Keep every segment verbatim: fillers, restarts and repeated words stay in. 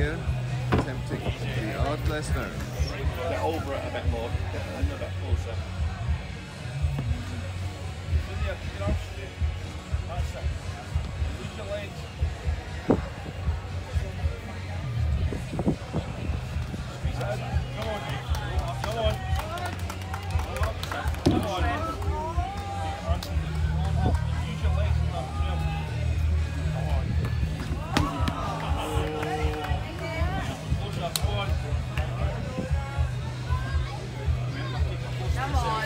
Leah attempting the Ardblair Stones. Get over it a bit more, get in a bit closer. Leah, keep your arms straight. That's it. Use your legs. Squeeze it in. Come on. Come on. Come on. Use your legs in that. Come on. Closer. Go on. Come on.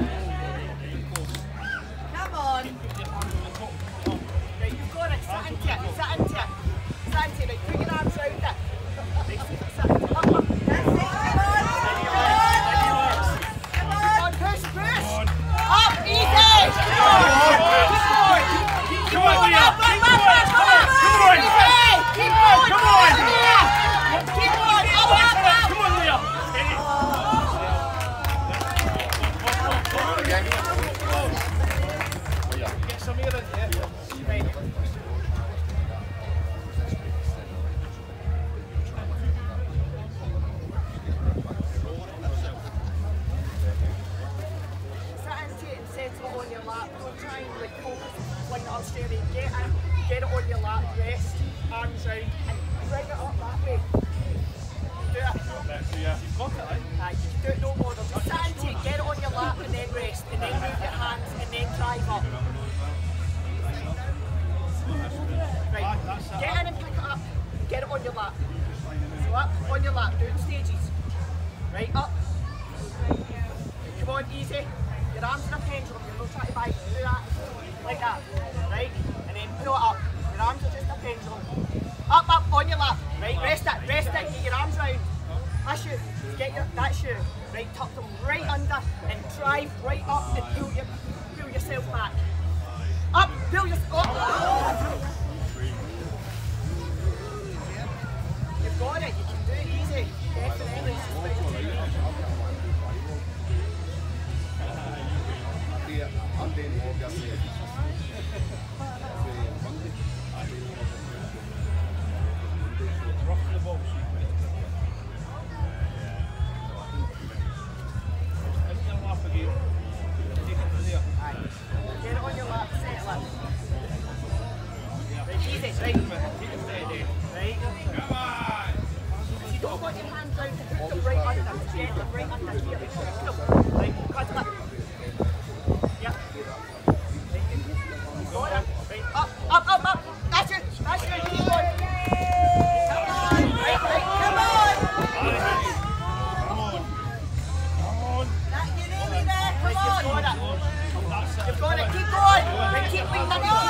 Come on. Right, you've got it. Sit into it. Sit into it. Sit into it. Right, put your arms round it. Right, sit into it. Up, up. That's it. Come on. Come on. Come on. Push, push. Up, easy. Come on. Keep going. Keep going. Up, up, up, up, up. Come on. Easy. Keep going. Come on. Keep going. Up, up, up. Come on, Leah. Steady. Get some air in there. Right. Settle on your lap, don't try and like focus like that straight away. Get in, get it on your lap, rest, arms round, and bring it up that way. Do it. You've got it, eh? Aye, do it no more. Just sit into it, get it on your lap and then rest, and then move your hands and then drive up. Right, get in and pick it up, get it on your lap. So up, on your lap, do it in stages. Right, up. Come on, easy. Your arms in a pendulum, you're not trying to bite, do that, like that, right? And then pull it up, your arms are just a pendulum. Up, up, on your lap, right? Rest it, rest it, get your arms round. That's you, get your, that's you. Right, tuck them right under and drive right up and pull, your, pull yourself back. Up, pull yourself, up. You've got it, you can do it easy, definitely. I'm doing more gas here. Rock the ball sheet. Into your lap again. Take it to there. Aye. Get it on your lap, settle it. Right, easy, right. Keep it steady. Right. Come on! If you don't want your hands round to put them right under, get them right under here. Right, cut it. Yep. Got it. Right, up, up, up, up. That's it. That's it. Keep going. Come on. Right, right. Come on. Come on. Come on. That, you nearly there. Come on. You've got it. You've got it. Keep going. Right, keep leaning in.